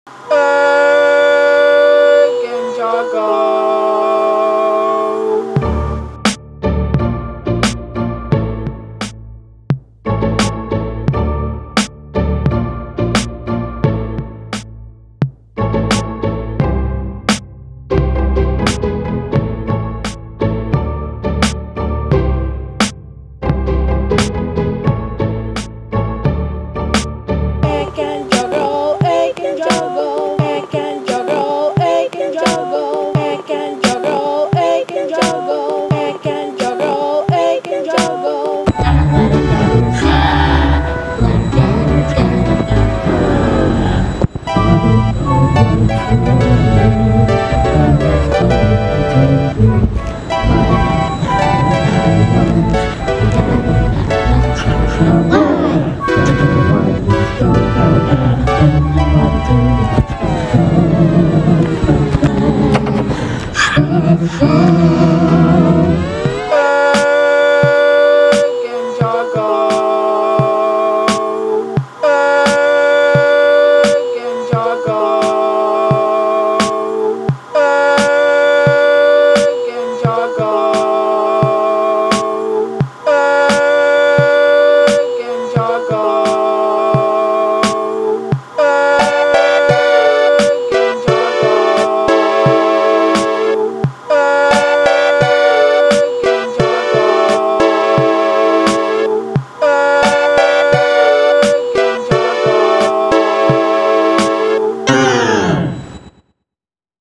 Eake and Joggo. Eake and Joggo, Eake and Joggo, Eake and Joggo, Eake and Joggo, Eake and Joggo, Eake and Joggo, Eake and Joggo, Eake and Joggo.